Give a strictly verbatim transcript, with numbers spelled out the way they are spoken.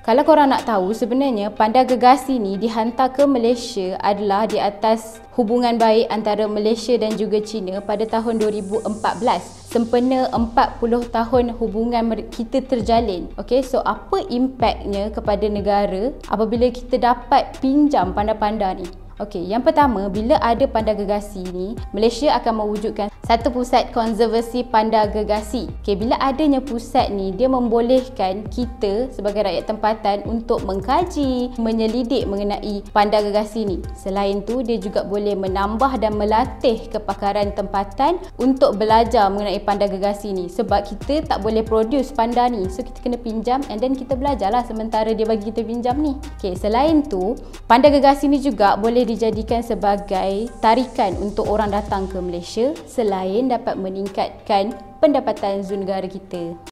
Kalau korang nak tahu, sebenarnya Panda Gergasi ni dihantar ke Malaysia adalah di atas hubungan baik antara Malaysia dan juga China pada tahun dua ribu empat belas. Sempena empat puluh tahun hubungan kita terjalin. Okay, so apa impaknya kepada negara apabila kita dapat pinjam panda-panda ni? Okey, yang pertama, bila ada Panda Gergasi ni, Malaysia akan mewujudkan satu pusat konservasi panda gergasi. Okey, bila adanya pusat ni, dia membolehkan kita sebagai rakyat tempatan untuk mengkaji, menyelidik mengenai panda gergasi ni. Selain tu, dia juga boleh menambah dan melatih kepakaran tempatan untuk belajar mengenai panda gergasi ni. Sebab kita tak boleh produce panda ni, so kita kena pinjam and then kita belajarlah sementara dia bagi kita pinjam ni. Okey, selain tu, Panda Gergasi ni juga boleh dijadikan sebagai tarikan untuk orang datang ke Malaysia selain dapat meningkatkan pendapatan zoo negara kita.